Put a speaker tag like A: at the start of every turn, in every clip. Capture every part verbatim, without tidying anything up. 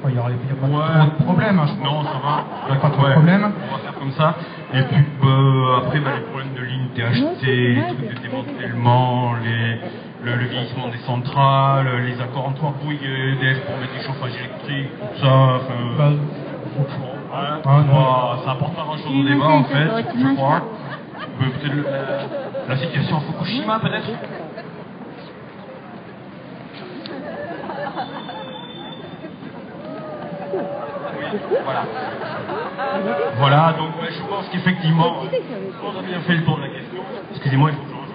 A: Il n'y a, il y a pas
B: Ouais.
A: trop de problème. Hein, je
B: Non, ça va.
A: Il n'y a pas trop
B: Ouais.
A: de problème.
B: On va faire comme ça. Et puis euh, après, bah, les problèmes de ligne T H T, les trucs de démantèlement, les, le, le vieillissement des centrales, les accords entre Bouygues et E D F pour mettre du chauffage électrique, tout ça. Enfin,
A: Bah,
B: ouais,
A: ah, non.
B: bah, ça apporte pas grand-chose au débat en fait, je crois. Euh, Peut-être le- la, la situation à Fukushima, peut-être. Voilà. Voilà, donc ouais, je pense qu'effectivement, on a bien fait le tour de la question. Excusez-moi, il faut que je rajoute.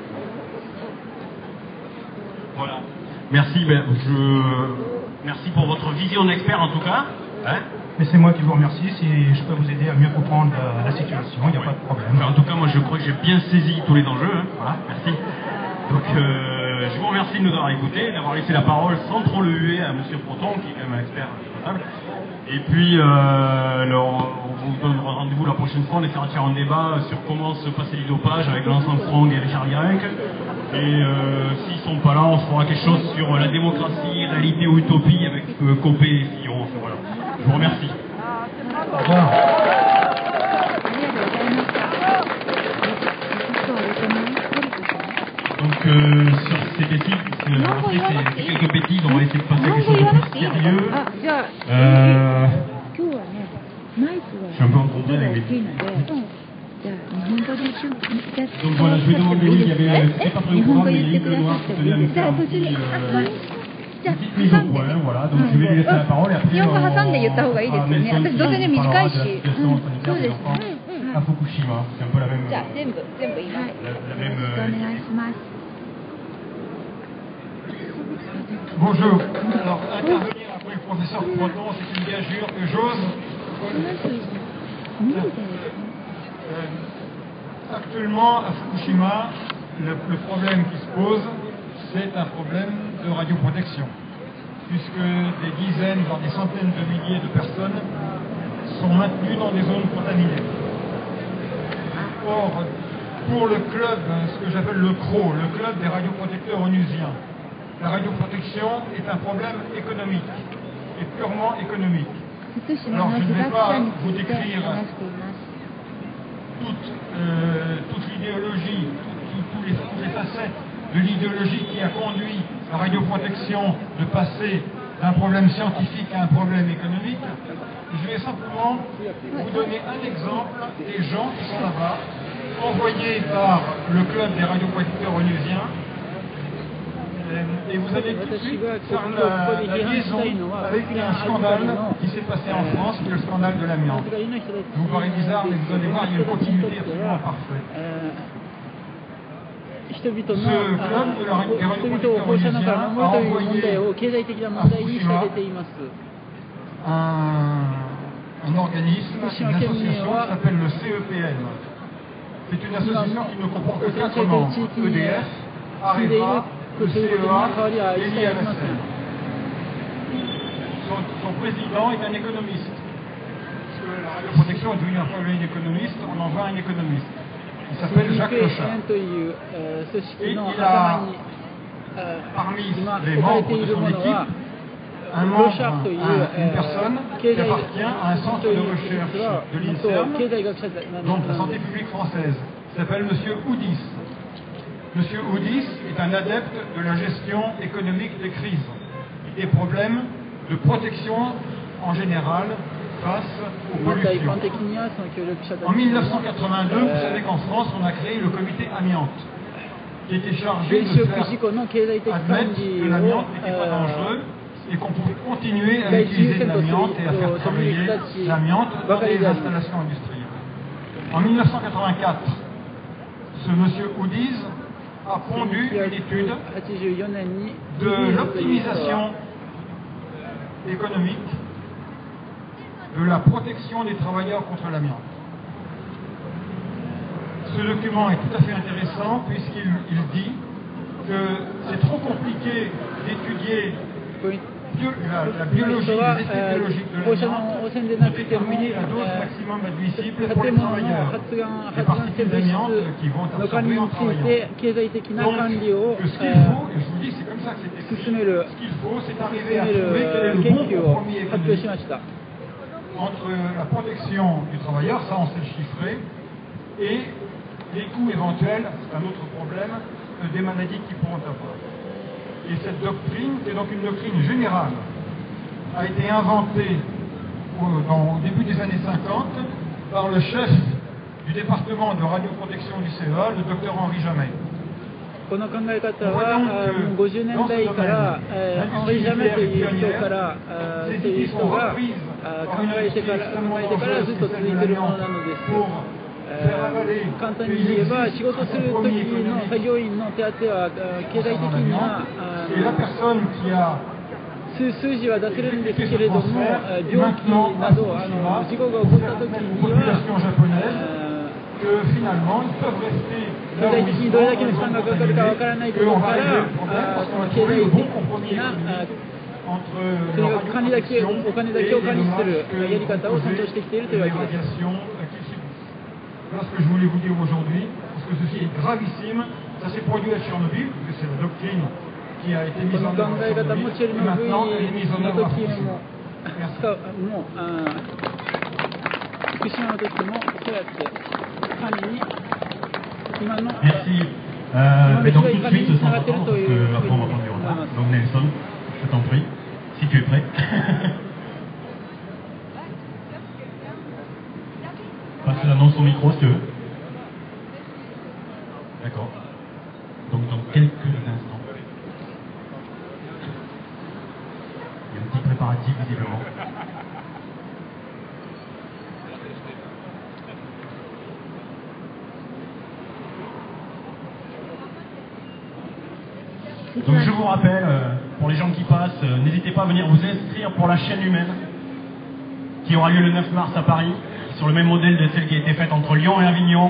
B: Voilà. Merci, ben, je... Merci pour votre vision d'expert en tout cas. Hein.
A: Mais c'est moi qui vous remercie. Si je peux vous aider à mieux comprendre la, la situation, il n'y a pas de problème.
B: Enfin, en tout cas, moi je crois que j'ai bien saisi tous les enjeux. Hein. Voilà, merci. Donc euh, je vous remercie de nous avoir écoutés, d'avoir laissé la parole sans trop le huer à Monsieur Proton, qui est quand même un expert responsable. Et puis, euh, alors, on vous donne rendez-vous la prochaine fois, on essaiera de faire un débat sur comment se passer du dopage avec Vincent Strong et Richard Guirec. Et euh, s'ils sont pas là, on fera quelque chose sur la démocratie, réalité ou utopie avec euh, Copé et Fillon. Enfin, voilà. Je vous remercie.
A: Au revoir.
B: Donc euh, sur ces bêtises, parce que après c'est c'est quelques bêtises, on va essayer de passer à quelque chose de plus sérieux. Euh, je suis un peu encombré avec les bêtises. Donc voilà, je vais demander, oui, il y avait, c'était pas prévu au programme, mais il y a Yves Lenoir qui tenait à nous faire un petit, euh, une petite mise au point, voilà, donc je vais lui laisser la parole et après on, on fera Nelson qui parlera de la situation sanitaire des enfants à Fukushima, c'est un peu la même, la, la même euh,
A: Bonjour. Alors, intervenir après le professeur Proton, c'est une gageure que j'ose. Euh, actuellement, à Fukushima, le, le problème qui se pose, c'est un problème de radioprotection, puisque des dizaines, voire des centaines de milliers de personnes sont maintenues dans des zones contaminées. Or, pour le club, ce que j'appelle le C R O, le club des radioprotecteurs onusiens, la radioprotection est un problème économique, et purement économique. Alors je ne vais pas vous décrire toute, euh, toute l'idéologie, toutes les, toutes les facettes de l'idéologie qui a conduit la radioprotection de passer d'un problème scientifique à un problème économique. Je vais simplement vous donner un exemple des gens qui sont là-bas, envoyés par le club des radioprotecteurs onusiens. Et vous allez tout de suite faire la, la liaison avec un scandale qui s'est passé en France, qui est le scandale de l'amiante. Vous paraît bizarre, mais vous allez voir, il y a une continuité absolument parfaite. Ce club de la radioprotecteur onusien a envoyé à Fukushima un, un organisme, une association qui s'appelle le C E P N. C'est une association qui ne comprend que quatre membres, E D F, Areva, le C E A et l'I M S N. Son, son président est un économiste. Parce que la radioprotection est devenue un problème d'économiste, on envoie un économiste. Il s'appelle Jacques Lochard. Et il a, parmi les membres de son équipe, un membre, un, une personne qui appartient à un centre de recherche de l'INSERM, donc la santé publique française. Il s'appelle M. Oudis. M. Oudis est un adepte de la gestion économique des crises et des problèmes de protection en général face aux pollutions. En mille neuf cent quatre-vingt-deux, vous savez qu'en France, on a créé le comité amiante, qui était chargé de faire admettre que l'amiante n'était pas dangereux et qu'on pouvait continuer à utiliser de l'amiante et à faire travailler l'amiante dans les installations industrielles. En mille neuf cent quatre-vingt-quatre, ce monsieur Oudis a pondu une étude de l'optimisation économique de la protection des travailleurs contre l'amiante. Ce document est tout à fait intéressant puisqu'il il dit que c'est trop compliqué d'étudier bio, la, la biologie, les effets biologiques de l'amiante ont déterminé la dose maximum admissible pour les travailleurs, les particules d'amiante qui vont être absorbées en travaillant. Donc, ce qu'il faut, et je vous dis, c'est comme ça que c'est écrit, ce qu'il faut, c'est arriver à trouver quel est le bon compromis économique entre la protection du travailleur, ça on sait le chiffrer, et les coûts éventuels, c'est un autre problème, des maladies qu'ils pourront avoir. Et cette doctrine, qui est donc une doctrine générale, a été inventée au, dans, au début des années cinquante par le chef du département de radioprotection du C E A, le docteur Henri Jamet.
C: この考え方はごじゅうねんだいからオンリー・ジャメという人からそういう人が考えてから考えてからずっと続いているものなのです。簡単に言えば仕事する時の作業員の手当は経済的には数数字は出せるんですけれども病気などあの事故が起こった時には経済的にどれだけの負担がかかるかわからないことから経済的なとにかく管理だけお金だけを管理するやり方を尊重してきているというわけです。
A: Voilà ce que je voulais vous dire aujourd'hui, parce que ceci est gravissime. Ça s'est produit à Tchernobyl, parce que c'est la doctrine qui a été mise en œuvre à Tchernobyl, et maintenant elle est mise en œuvre à Fukushima.
B: Merci. Merci. Euh, mais donc tout de suite, sans attendre, parce qu'après on va prendre du retard. Donc Nelson, je t'en prie, si tu es prêt. Passe l'annonce au micro si tu veux. D'accord. Donc dans quelques instants. Il y a un petit préparatif visiblement. Donc je vous rappelle, pour les gens qui passent, n'hésitez pas à venir vous inscrire pour la chaîne humaine qui aura lieu le neuf mars à Paris, sur le même modèle de celle qui a été faite entre Lyon et Avignon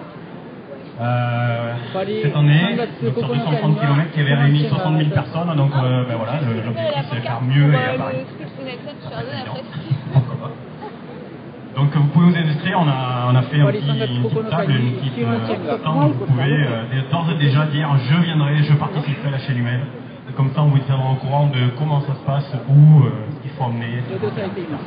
B: euh, cette année, donc sur deux cent trente kilomètres qui avait réuni soixante mille personnes, donc euh, ben voilà, l'objectif c'est de faire mieux et à Paris. Pourquoi pas. Donc vous pouvez vous inscrire, on a, on a fait un petit, une petite table, une petite euh, stand où vous pouvez euh, d'ores et déjà dire je viendrai, je participerai à la chaîne humaine. Et comme ça on vous tiendra au courant de comment ça se passe, où, euh, ce qu'il faut emmener, et cetera.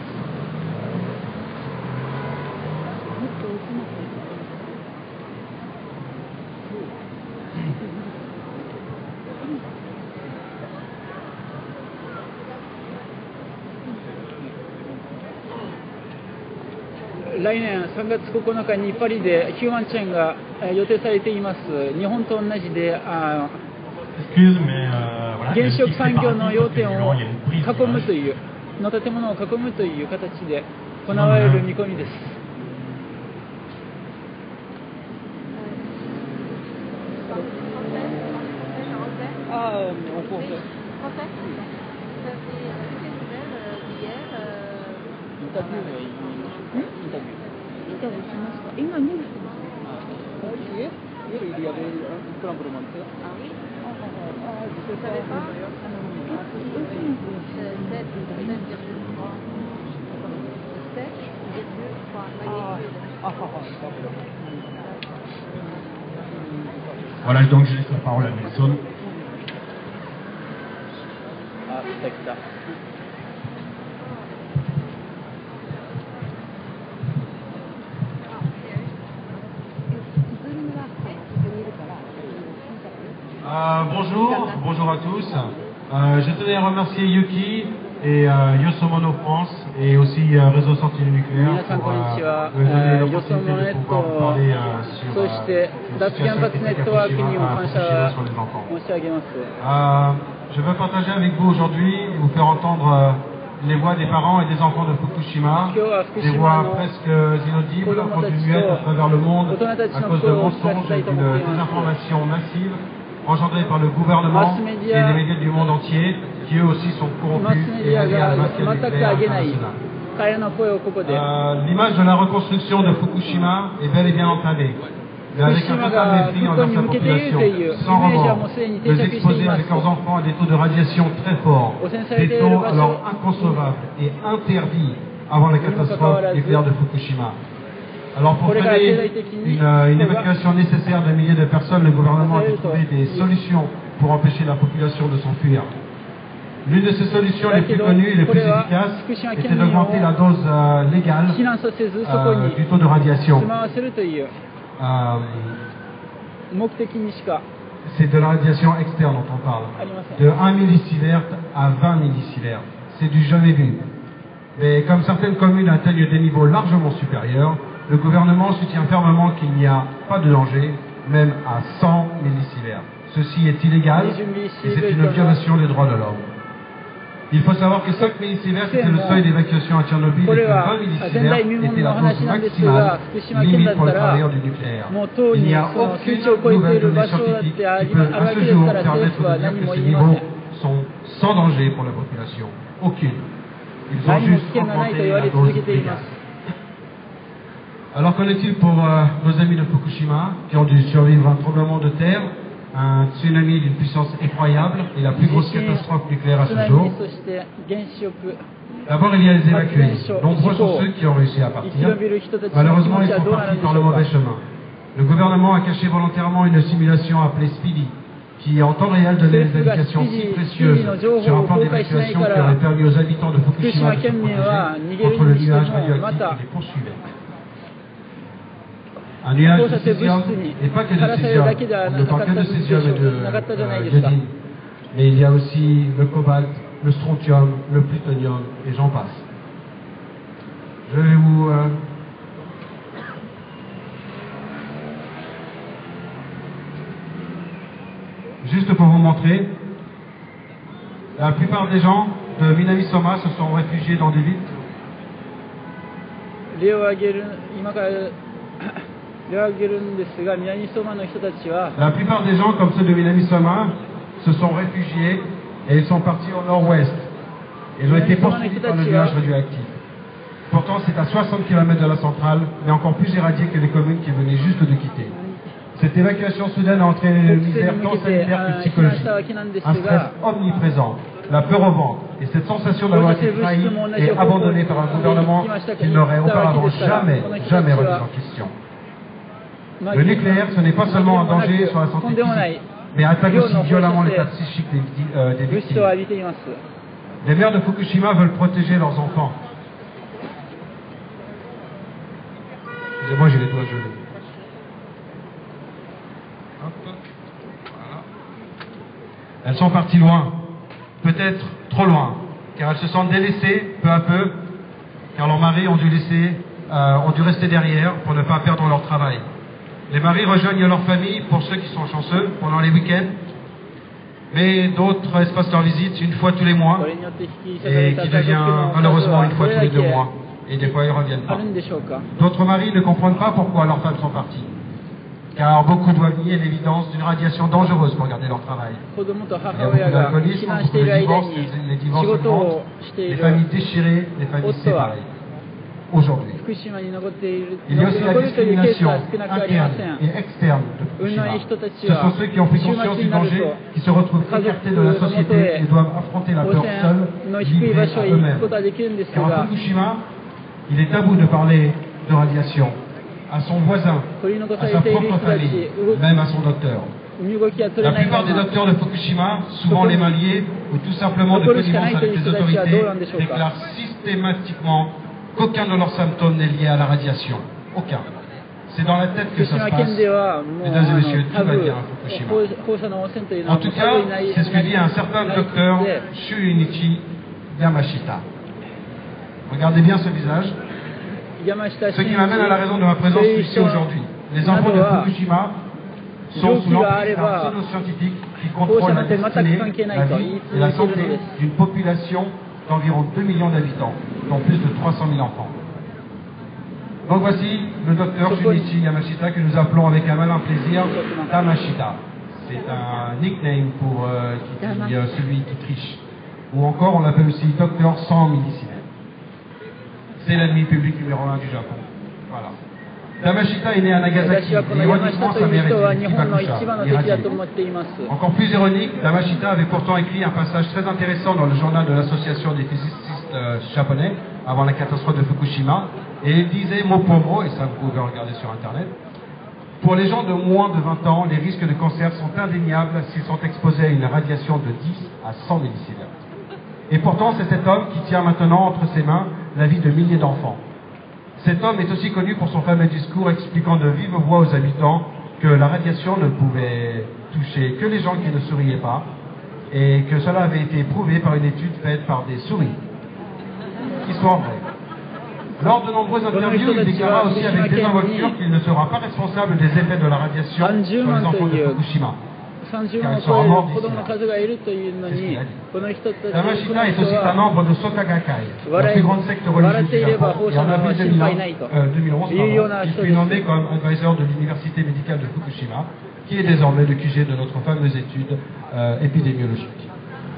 C: 来年さんがつここのかにパリでヒューマンチェーンが予定されています。日本と同じであ原子力産業の要点を囲むというの建物を囲むという形で行われる見込みです。ああ、今ニュースですか？Hier, hier, il y avait un tremblement de terre. Ah oui? Ah, je ne savais pas.
B: Voilà, donc je laisse la parole à Nelson.
C: Ah, c'est ça.
D: Euh, bonjour, bonjour à tous. Euh, je tenais à remercier Yuki et euh, Yosomono France et aussi euh, Réseau Sortie du Nucléaire pour euh, me donner l'opportunité de pouvoir vous parler euh, sur euh, la situation critique à Fukushima, à Fukushima sur les enfants. Euh, je veux partager avec vous aujourd'hui et vous faire entendre euh, les voix des parents et des enfants de Fukushima, des voix presque inaudibles, entendues muettes à travers le monde à cause de mensonges et d'une désinformation massive engendrés par le gouvernement et les médias du monde entier, qui eux aussi sont corrompus et alliés à la mafia nucléaire internationale. Euh, L'image de la reconstruction de Fukushima est bel et bien entamée. mais avec un total mépris envers sa population, sans remords, les exposer avec leurs enfants à des taux de radiation très forts, des taux alors inconcevables et interdits avant la catastrophe nucléaire de Fukushima. Alors pour freiner une, une évacuation nécessaire de milliers de personnes, le gouvernement a dû trouver des solutions pour empêcher la population de s'enfuir. L'une de ces solutions les plus connues et les plus efficaces était d'augmenter la dose euh, légale euh, du taux de radiation. Euh, c'est de la radiation externe dont on parle. De un millisievert à vingt millisievert. C'est du jamais vu. Mais comme certaines communes atteignent des niveaux largement supérieurs, le gouvernement soutient fermement qu'il n'y a pas de danger, même à cent millisieverts. Ceci est illégal et c'est une violation des droits de l'homme. Il faut savoir que cinq millisieverts était le seuil d'évacuation à Tchernobyl et que vingt millisieverts était la dose maximale limite pour les travailleurs du nucléaire. Il n'y a aucune nouvelle donnée scientifique qui peut à ce jour permettre de dire que ces niveaux sont sans danger pour la population. Aucune. Ils ont juste augmenté la dose légale. Alors qu'en est-il pour euh, nos amis de Fukushima qui ont dû survivre à un tremblement de terre, un tsunami d'une puissance effroyable et la plus grosse catastrophe nucléaire à ce jour? D'abord, il y a les évacués. Nombreux sont ceux qui ont réussi à partir. Malheureusement, ils sont partis par le mauvais chemin. Le gouvernement a caché volontairement une simulation appelée Speedy, qui en temps réel donnait des indications si précieuses sur un plan d'évacuation qui aurait permis aux habitants de Fukushima de se protéger contre le nuage radioactif qui les poursuivait. Un nuage de césium, et pas que de césium, on ne parle que de césium et de euh, iodine, mais il y a aussi le cobalt, le strontium, le plutonium, et j'en passe. Je vais vous... Euh, juste pour vous montrer, la plupart des gens de Minami-Soma se sont réfugiés dans des villes. La plupart des gens, comme ceux de Minami-Soma, se sont réfugiés et ils sont partis au nord-ouest. Ils ont été poursuivis par le nuage radioactif. Pourtant, c'est à soixante kilomètres de la centrale, mais encore plus irradié que les communes qui venaient juste de quitter. Cette évacuation soudaine a entraîné une misère tant sanitaire que psychologique, un stress omniprésent, la peur au ventre, et cette sensation d'avoir été trahi et abandonné par un gouvernement qui n'aurait auparavant jamais, jamais remis en question. Le nucléaire, ce n'est pas seulement un danger sur la santé physique, mais attaque aussi violemment l'état psychique des, euh, des victimes. Les maires de Fukushima veulent protéger leurs enfants. Excusez-moi, j'ai les doigts gelés. Voilà. Elles sont parties loin, peut-être trop loin, car elles se sentent délaissées peu à peu, car leurs maris ont dû, laisser, euh, ont dû rester derrière pour ne pas perdre leur travail. Les maris rejoignent leur famille, pour ceux qui sont chanceux, pendant les week-ends, mais d'autres espacent leur visite une fois tous les mois, et qui devient malheureusement une fois tous les deux mois, et des fois ils ne reviennent pas. D'autres maris ne comprennent pas pourquoi leurs femmes sont parties, car beaucoup doivent nier l'évidence d'une radiation dangereuse pour garder leur travail. Il y a beaucoup d'alcoolisme, beaucoup de divorces, les divorces augmentent, les familles déchirées, les familles séparées. Aujourd'hui. Il y a aussi la discrimination interne et externe de Fukushima. Ce sont ceux qui ont pris conscience du danger, qui se retrouvent écartés de la société et doivent affronter la peur seuls, livrés à eux-mêmes. Car à Fukushima, il est tabou de parler de radiation à son voisin, à sa propre famille, même à son docteur. La plupart des docteurs de Fukushima, souvent les mains liées ou tout simplement de connivence avec les autorités, déclarent systématiquement qu'aucun de leurs symptômes n'est lié à la radiation. Aucun. C'est dans la tête que ça se passe. Mesdames et messieurs, tout va bien à Fukushima. En tout cas, c'est ce que dit un certain docteur Shunichi Yamashita. Regardez bien ce visage. Ce qui m'amène à la raison de ma présence ici aujourd'hui. Les enfants de Fukushima sont sous l'emprise d'un pseudo-scientifique qui contrôle la destinée, la vie et la santé d'une population d'environ deux millions d'habitants, dont plus de trois cent mille enfants. Donc voici le docteur Shunichi Yamashita que nous appelons avec un malin plaisir Tamashita. C'est un nickname pour euh, qui dit, euh, celui qui triche. Ou encore on l'appelle aussi docteur cent millisievert. C'est l'ennemi public numéro un du Japon. Voilà. Tamashita est né à Nagasaki, et ironiquement sa mère était Hibakusha, irradiée. Encore plus ironique, Tamashita avait pourtant écrit un passage très intéressant dans le journal de l'association des physicists euh, japonais, avant la catastrophe de Fukushima, et il disait mot pour mot, et ça vous pouvez regarder sur internet, pour les gens de moins de vingt ans, les risques de cancer sont indéniables s'ils sont exposés à une radiation de dix à cent millisieverts. Et pourtant, c'est cet homme qui tient maintenant entre ses mains la vie de milliers d'enfants. Cet homme est aussi connu pour son fameux discours expliquant de vive voix aux habitants que la radiation ne pouvait toucher que les gens qui ne souriaient pas, et que cela avait été prouvé par une étude faite par des souris. Histoire vraie. Lors de nombreuses interviews, il déclara aussi avec désinvolture qu'il ne sera pas responsable des effets de la radiation sur les enfants de Fukushima, car il sera mort d'ici là. Tamashita est aussi un membre de Soka Gakkai, la plus grande secte religieuse du Japon, et en avril deux mille onze, pardon, il fut nommé comme advisor de l'université médicale de Fukushima, qui est désormais le Q G de notre fameuse étude euh, épidémiologique.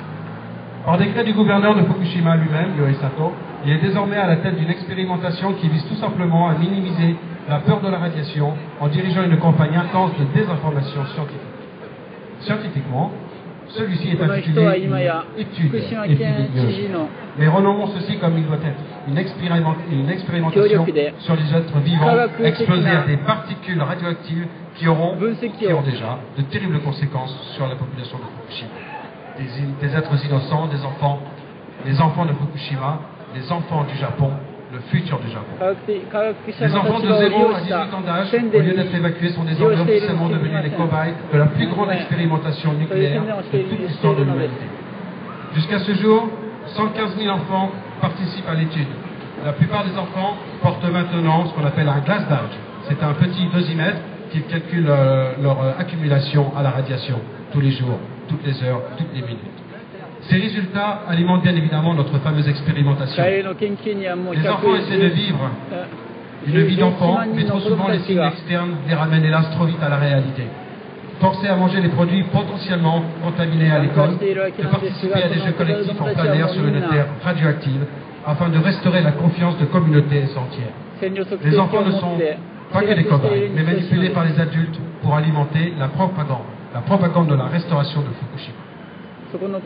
D: Par décret du gouverneur de Fukushima lui-même, Yohei Sato, il est désormais à la tête d'une expérimentation qui vise tout simplement à minimiser la peur de la radiation en dirigeant une campagne intense de désinformation scientifique. Scientifiquement, celui-ci est intitulé une étude épidémiologique. Mais renommons ceci comme il doit être, une, expériment, une expérimentation sur les êtres vivants exposés à des particules radioactives qui auront, qui ont déjà de terribles conséquences sur la population de Fukushima. Des, des êtres innocents, des enfants, les enfants de Fukushima, les enfants du Japon, le futur du Japon. Les enfants de zéro à dix-huit ans d'âge, au lieu d'être évacués, sont désormais officiellement devenus les cobayes de la plus grande expérimentation nucléaire de toute l'histoire de l'humanité. Jusqu'à ce jour, cent quinze mille enfants participent à l'étude. La plupart des enfants portent maintenant ce qu'on appelle un glace d'âge. C'est un petit dosimètre qui calcule euh, leur euh, accumulation à la radiation, tous les jours, toutes les heures, toutes les minutes. Ces résultats alimentent bien évidemment notre fameuse expérimentation. Les enfants essaient de vivre une vie d'enfant, mais trop souvent les signes externes les ramènent hélas trop vite à la réalité. Forcés à manger des produits potentiellement contaminés à l'école, de participer à des jeux collectifs en plein air sur une terre radioactive, afin de restaurer la confiance de communautés entières. Les enfants ne sont pas que des cobayes, mais manipulés par les adultes pour alimenter la propagande, la propagande de la restauration de Fukushima. Je ne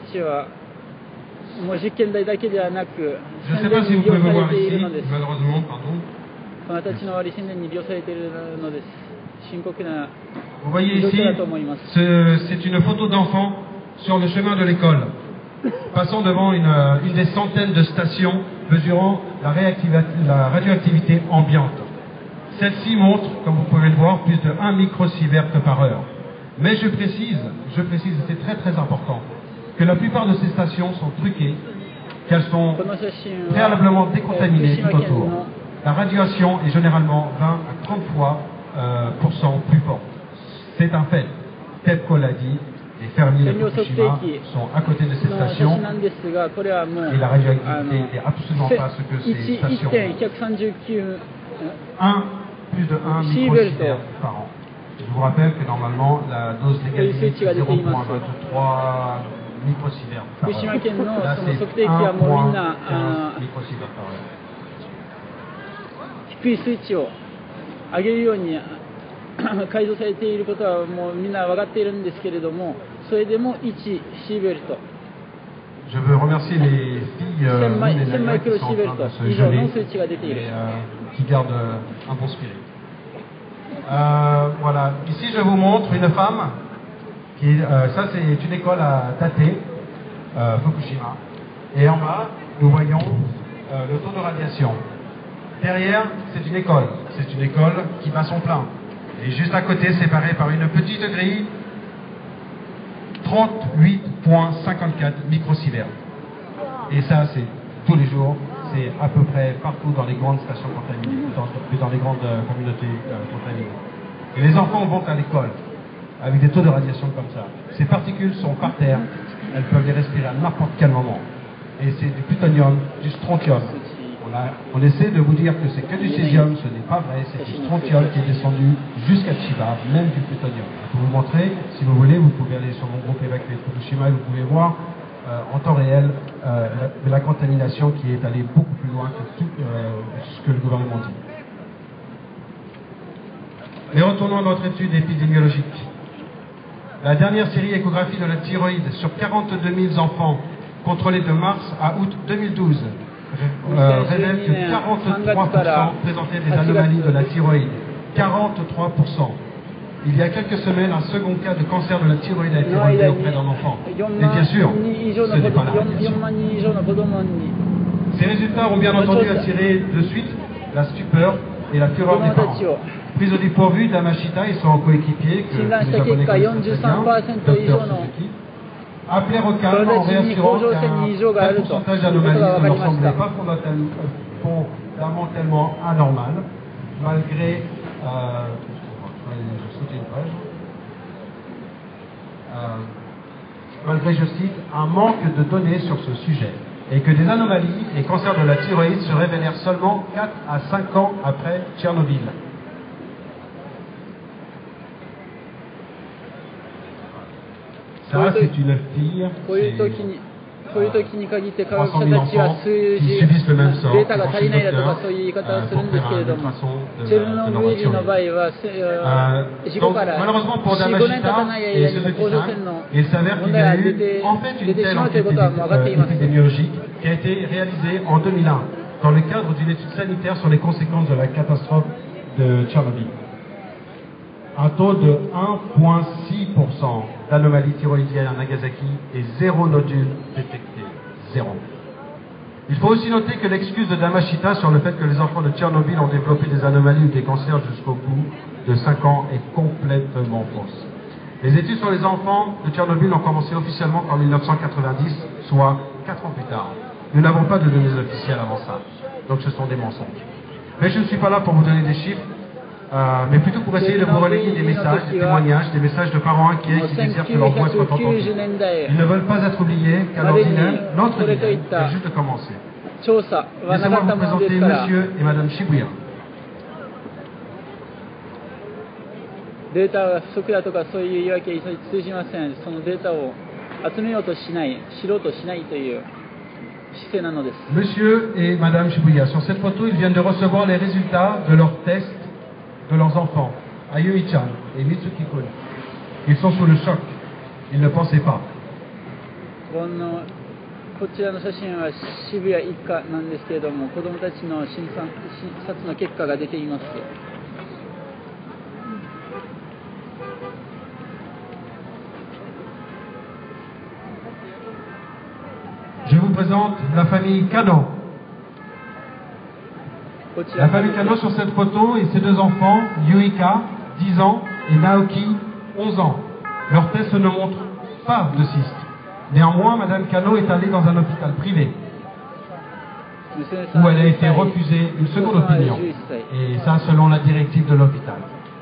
D: sais pas si vous pouvez me voir ici, malheureusement, pardon. Vous voyez ici, c'est une photo d'enfant sur le chemin de l'école, passant devant une, une des centaines de stations mesurant la, la radioactivité ambiante. Celle-ci montre, comme vous pouvez le voir, plus de un microsievert par heure. Mais je précise, je précise, et c'est très très important, que la plupart de ces stations sont truquées, qu'elles sont préalablement décontaminées tout autour. La radiation est généralement vingt à trente fois euh, pour cent plus forte. C'est un fait. TEPCO l'a dit, les fermiers de Fukushima sont à côté de ces stations, et la radioactivité n'est absolument pas ce que ces stations ont. un, plus de un microsievert par an. Je vous rappelle que normalement la dose légale c'est zéro virgule vingt-trois microsieverts par heure. Là c'est un virgule quinze microsieverts par heure.
C: 低い数値を上げるように改造されていることはもうみんな分かっているんですけれども、それでもいちシーベルト。
D: Je veux remercier les filles euh, les qui sont en train de se geler et euh, qui gardent euh, un bon spirit. Euh, voilà, ici je vous montre une femme, qui, euh, ça c'est une école à Tate, euh, Fukushima, et en bas nous voyons euh, le taux de radiation. Derrière c'est une école, c'est une école qui bat son plein, et juste à côté séparée par une petite grille, trente-huit virgule cinquante-quatre microsieverts. Et ça c'est tous les jours, c'est à peu près partout dans les grandes stations contaminées, dans, dans les grandes euh, communautés euh, contaminées. Et les enfants vont à l'école avec des taux de radiation comme ça. Ces particules sont par terre, elles peuvent les respirer à n'importe quel moment. Et c'est du plutonium, du strontium. On, a, on essaie de vous dire que c'est que du césium, ce n'est pas vrai, c'est du strontium qui est descendu jusqu'à Chiba, même du plutonium. Je peux vous montrer, si vous voulez, vous pouvez aller sur mon groupe évacué de Fukushima et vous pouvez voir Euh, en temps réel euh, la, la contamination qui est allée beaucoup plus loin que tout euh, ce que le gouvernement dit. Mais retournons à notre étude épidémiologique. La dernière série échographie de la thyroïde sur quarante-deux mille enfants contrôlés de mars à août deux mille douze euh, révèle que quarante-trois pour cent présentaient des anomalies de la thyroïde. quarante-trois pour cent. Il y a quelques semaines, un second cas de cancer de la thyroïde a été relevé auprès d'un enfant. Et bien sûr, ce n'est pas la radiation. Ces résultats ont bien entendu attiré de suite la stupeur et la fureur des parents. Prise au dépourvu d'Amashita et son coéquipier, que les Japonais connaissent très bien, docteur Suzuki, appelèrent au calme en réassurant qu'un tel pourcentage d'anomalies ne leur semblait pas fondamentalement anormal, malgré, euh, je sauter une page, euh, malgré, je cite, un manque de données sur ce sujet, et que des anomalies et cancers de la thyroïde se révélèrent seulement quatre à cinq ans après Tchernobyl. Ça, c'est une fille, c'est trois cent mille enfants qui subissent le même sort,
C: データが足りないだとかそういう言い方をするんですけれども、チェルノブイリの場合は、事故からよん、ごねん経たない間にも甲状腺の問題が出て出てしまうということは分かっています。
D: qui a été réalisée en deux mille un dans le cadre d'une étude sanitaire sur les conséquences de la catastrophe de Tchernobyl. Un taux de un virgule six pour cent d'anomalies thyroïdiennes à Nagasaki et zéro nodule détecté. Zéro. Il faut aussi noter que l'excuse de Damashita sur le fait que les enfants de Tchernobyl ont développé des anomalies ou des cancers jusqu'au bout de cinq ans est complètement fausse. Les études sur les enfants de Tchernobyl ont commencé officiellement en mille neuf cent quatre-vingt-dix, soit quatre ans plus tard. Nous n'avons pas de données officielles avant ça, donc ce sont des mensonges. Mais je ne suis pas là pour vous donner des chiffres, euh, mais plutôt pour essayer de vous relayer des messages, des témoignages, des messages de parents inquiets qui désirent que leur voix soit entendue. Ils ne veulent pas être oubliés, car l'ordinaire, notre idée, vient juste de commencer. Laissez-moi vous présenter Monsieur et Madame Shibuya.
C: データが不足だとかそういう言い訳は一切通じません。そのデータを集めようとしない、知ろうとしないという姿勢なのです。
D: Monsieur et Madame Shibuya, sur cette photo, ils viennent de recevoir les résultats de leurs tests de leurs enfants, Ayui-chan et Mitsuki-kun. Ils sont sous le choc. Ils ne pensaient pas.
C: このこちらの写真は渋谷一家なんですけれども、子どもたちの診察の結果が出ています。
D: Je vous présente la famille Kano. La famille Kano sur cette photo et ses deux enfants, Yuika, dix ans, et Naoki, onze ans. Leurs tests ne montrent pas de cyste. Néanmoins, Madame Kano est allée dans un hôpital privé où elle a été refusée une seconde opinion. Et ça, selon la directive de l'hôpital.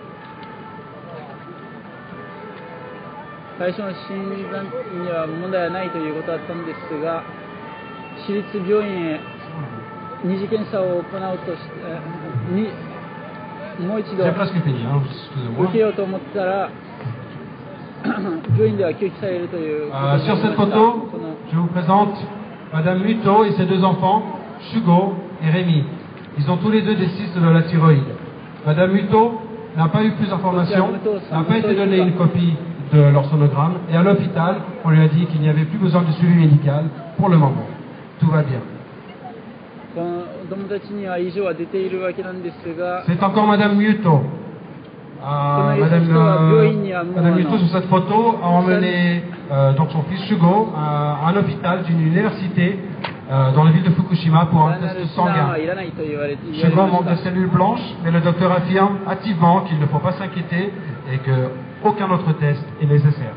C: 最初の診断には問題はないということだったんですが、私立病院へ二次検査を行うとしてにもう一度受けようと思ったら病院では拒否されるということになりました。
D: Sur cette photo, je vous présente Madame Muto et ses deux enfants, Shugo et Rémi. Ils ont tous les deux des cystes de la thyroïde. Madame Muto n'a pas eu plus d'informations, n'a pas été donnée une copie de leur sonogramme, et à l'hôpital, on lui a dit qu'il n'y avait plus besoin de suivi médical pour le moment. Tout va bien. C'est encore Madame Muto. Euh, Madame, euh, Madame Muto, sur cette photo, a emmené euh, donc son fils Shugo à un hôpital d'une université euh, dans la ville de Fukushima pour un test sanguin. Shugo manque de cellules blanches, mais le docteur affirme activement qu'il ne faut pas s'inquiéter et qu'aucun autre test est nécessaire.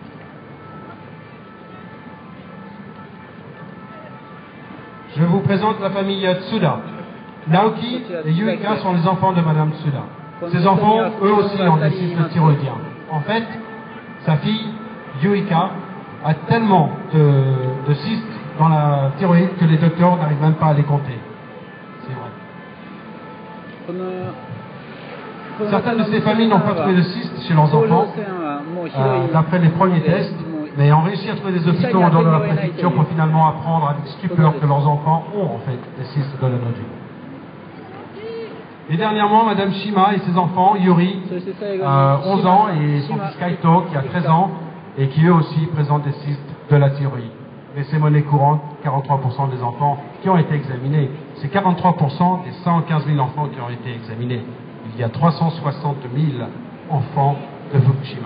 D: Je vous présente la famille Tsuda. Naoki et Yuika sont les enfants de Madame Tsuda. Ces enfants, eux aussi, ont des cystes thyroïdiens. En fait, sa fille, Yuika, a tellement de, de cystes dans la thyroïde que les docteurs n'arrivent même pas à les compter. C'est vrai. Certaines de ces familles n'ont pas trouvé de cystes chez leurs enfants, euh, d'après les premiers tests, mais ont réussi à trouver des hôpitaux en dehors de la préfecture pour finalement apprendre avec stupeur que leurs enfants ont en fait des cystes de la nodule. Et dernièrement, Madame Shima et ses enfants, Yuri, euh, onze ans, et son fils Kaito, qui a treize ans, et qui eux aussi présentent des cystes de la thyroïde. Mais c'est monnaie courante, quarante-trois pour cent des enfants qui ont été examinés. C'est quarante-trois pour cent des cent quinze mille enfants qui ont été examinés. Il y a trois cent soixante mille enfants de Fukushima.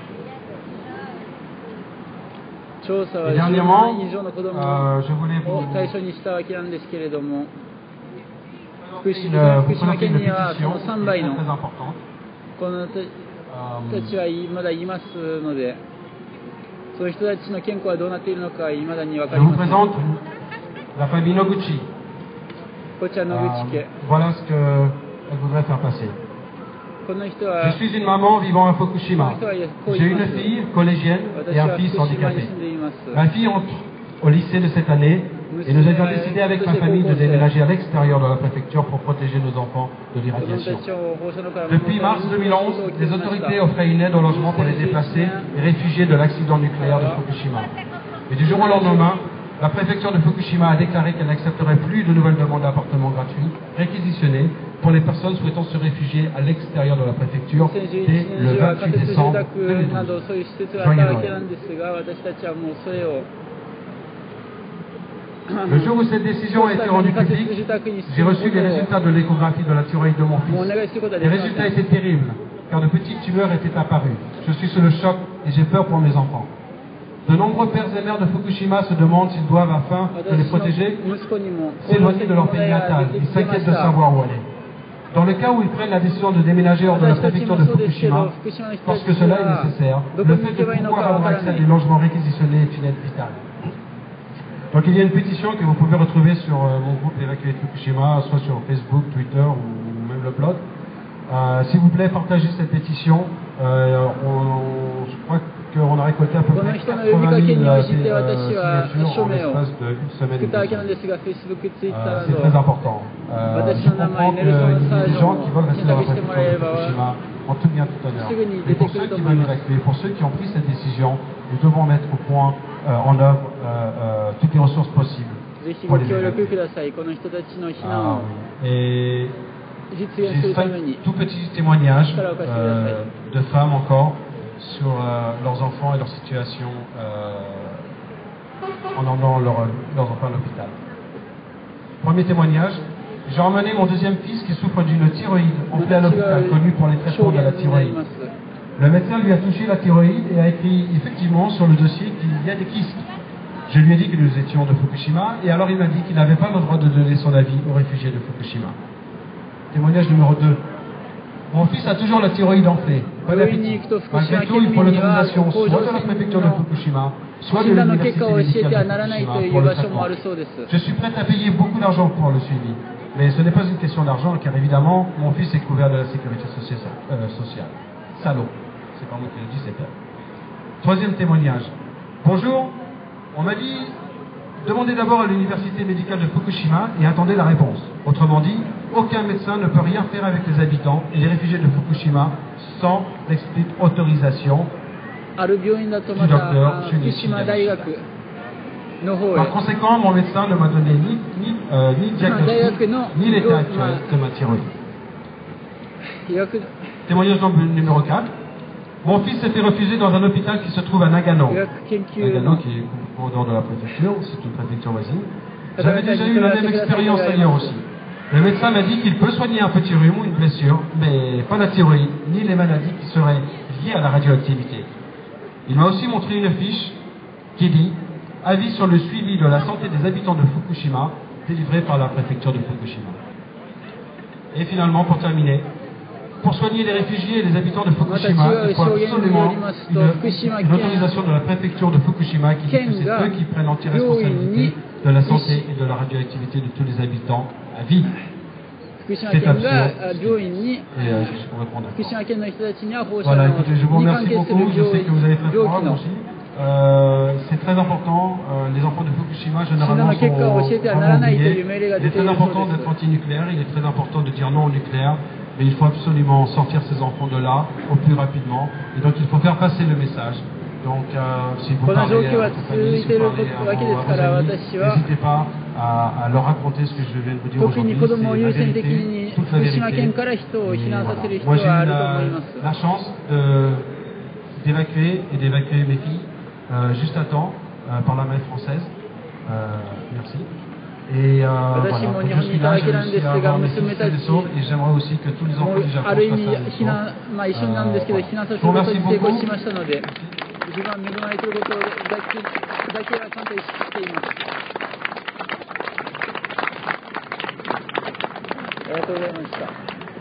D: Et dernièrement, euh, je voulais vous, une, vous présenter une pétition qui est très, très importante. Euh, je vous présente la famille Noguchi. Euh, voilà ce qu'elle voudrait faire passer. Je suis une maman vivant à Fukushima. J'ai une fille collégienne et un fils handicapé. Ma fille entre au lycée de cette année et nous avions décidé avec ma famille de déménager à l'extérieur de la préfecture pour protéger nos enfants de l'irradiation. Depuis mars deux mille onze, les autorités offraient une aide au logement pour les déplacés et réfugiés de l'accident nucléaire de Fukushima. Et du jour au lendemain, la préfecture de Fukushima a déclaré qu'elle n'accepterait plus de nouvelles demandes d'appartements gratuits réquisitionnés pour les personnes souhaitant se réfugier à l'extérieur de la préfecture dès le vingt-huit décembre deux mille douze. Joyeux Noël. Le jour où cette décision a été rendue publique, j'ai reçu les résultats de l'échographie de la thyroïde de mon fils. Les résultats étaient terribles, car de petites tumeurs étaient apparues. Je suis sous le choc et j'ai peur pour mes enfants. De nombreux pères et mères de Fukushima se demandent s'ils doivent, afin de les protéger, s'éloigner de leur pays natal. Ils s'inquiètent de savoir où aller. Dans le cas où ils prennent la décision de déménager hors de la préfecture de Fukushima, parce que cela est nécessaire, le fait de pouvoir avoir accès à des logements réquisitionnés est une aide vitale. Donc il y a une pétition que vous pouvez retrouver sur euh, mon groupe Évacuer de Fukushima, soit sur Facebook, Twitter ou même le blog. Euh, S'il vous plaît, partagez cette pétition. Euh, on, je crois qu'on a récolté à peu près quatre-vingt mille euh, signatures en l'espace d'une semaine et demie. Euh, C'est très important. Euh, je comprends qu'il y a des gens qui veulent rester dans la préfecture de Fukushima en tout bien, tout honneur. Et pour ceux qui veulent évacuer, pour ceux qui ont pris cette décision, nous devons mettre au point, euh, en œuvre, euh, euh, toutes les ressources possibles pour les évacuer. Ah, et j'ai cinq tout petits témoignages euh, de femmes encore sur euh, leurs enfants et leur situation euh, en emmenant leur, leurs enfants à l'hôpital. Premier témoignage. J'ai emmené mon deuxième fils qui souffre d'une thyroïde enflée à l'hôpital, connu pour les traitements de la thyroïde. Le médecin lui a touché la thyroïde et a écrit effectivement sur le dossier qu'il y a des kystes. Je lui ai dit que nous étions de Fukushima et alors il m'a dit qu'il n'avait pas le droit de donner son avis aux réfugiés de Fukushima. Témoignage numéro deux. Mon fils a toujours la thyroïde enflée. Pas d'appétit. Malgré tout, il faut l'autorisation soit de la préfecture de Fukushima, soit de l'université médicale de Fukushima pour le traitement. Je suis prêt à payer beaucoup d'argent pour le suivi. Mais ce n'est pas une question d'argent, car évidemment, mon fils est couvert de la sécurité sociale. Euh, sociale. Salaud. C'est pas moi qui le dis, c'est elle. Troisième témoignage. Bonjour. On m'a dit, demandez d'abord à l'université médicale de Fukushima et attendez la réponse. Autrement dit, aucun médecin ne peut rien faire avec les habitants et les réfugiés de Fukushima sans explicite autorisation du docteur Shunichi Yamashita. Par conséquent, mon médecin ne m'a donné ni, ni, euh, ni diagnostic, ni l'état actuel de ma thyroïde. Témoignage numéro quatre. Mon fils s'est fait refuser dans un hôpital qui se trouve à Nagano. Nagano qui est au nord de la préfecture, c'est une préfecture voisine. J'avais déjà eu la même expérience ailleurs aussi. Le médecin m'a dit qu'il peut soigner un petit rhume ou une blessure, mais pas la thyroïde, ni les maladies qui seraient liées à la radioactivité. Il m'a aussi montré une fiche qui dit « Avis sur le suivi de la santé des habitants de Fukushima » délivré par la préfecture de Fukushima. Et finalement, pour terminer, pour soigner les réfugiés et les habitants de Fukushima, il faut absolument une, une autorisation de la préfecture de Fukushima qui dit que c'est eux qui prennent l'entière responsabilité de la santé et de la radioactivité de tous les habitants à vie. C'est absurde. Et euh, je peux répondre. Voilà, écoutez, je vous remercie beaucoup. Je sais que vous avez très froid, moi aussi. Euh, c'est très important. Euh, les enfants de Fukushima, généralement, sont vraiment oubliés. Il est très important d'être anti-nucléaire. Il est très important de dire non au nucléaire. Mais il faut absolument sortir ces enfants de là au plus rapidement. Et donc il faut faire passer le message Donc, euh, si vous parlez à votre famille, si vous parlez à vos, à vos amis, n'hésitez pas à, à leur raconter ce que je viens de vous dire aujourd'hui. C'est la vérité, toute la vérité. Voilà. Moi, j'ai eu la, la chance d'évacuer et d'évacuer mes filles euh, juste à temps euh, par l'armée française. Euh, merci. Et euh, voilà, pour jusqu'à là, j'ai réussi à avoir mes fils et des autres, et j'aimerais aussi que tous les enfants du Japon fassent la même chose. Euh, je vous remercie beaucoup.
C: 自分は恵まれていることだけだけはちゃんと意識しています。ありがとうございました。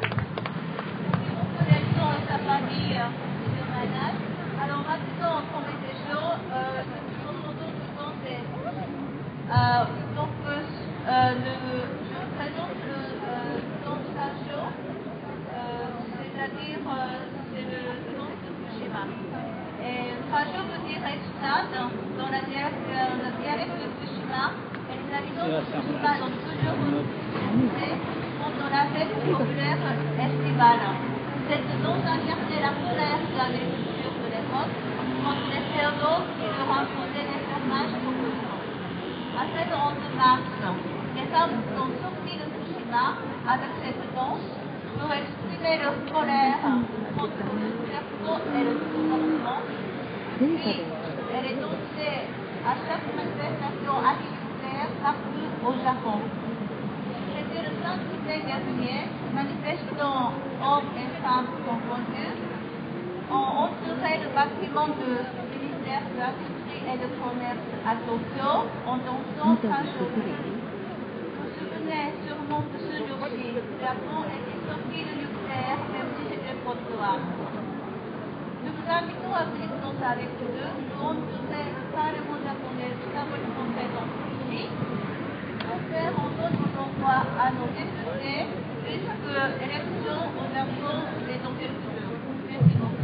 E: Alors maintenant, pour les questions, euh, grosso modo, je pense euh, donc euh, le, je présente le euh, nom de station, euh, c'est-à-dire euh, c'est le nom de Fukushima. Et Fajo veut dire stade dans la dialecte, le dialecte de Fukushima, et les habitants de Fukushima ont toujours utilisé pendant la fête populaire estivale. Cette danse incarnait la colère de l'agriculture de l'époque contre les féodaux qui leur imposaient des fermages opposants. À cette onze mars, les femmes sont sorties de Fukushima avec cette danse pour exprimer leur colère contre le cerveau et le souffrement. Puis, elle est dansée à chaque manifestation anti-nucléaire partout au Japon. C'était le vingt-six dernier, manifestants hommes et femmes confondus ont entouré le bâtiment du ministère de l'Industrie et du Commerce à Tokyo en dansant Fajo. Vous vous souvenez sûrement de ce jour-ci, le Japon était sorti du nucléaire, même si c'était trop tard. Nous vous invitons à venir danser avec nous deux. Nous entourer le Parlement japonais de sa bonne compétence ici. Pour faire entendre nos voix à nos députés, puisque l'élection au Japon est dans quelques jours. Merci beaucoup.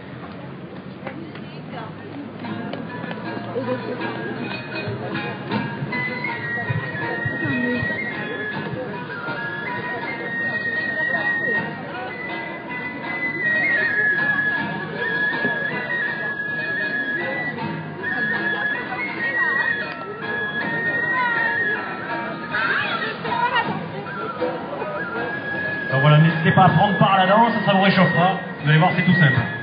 E: La musique.
B: Donc voilà, n'hésitez pas à prendre part à la danse, ça vous réchauffera. Vous allez voir, c'est tout simple.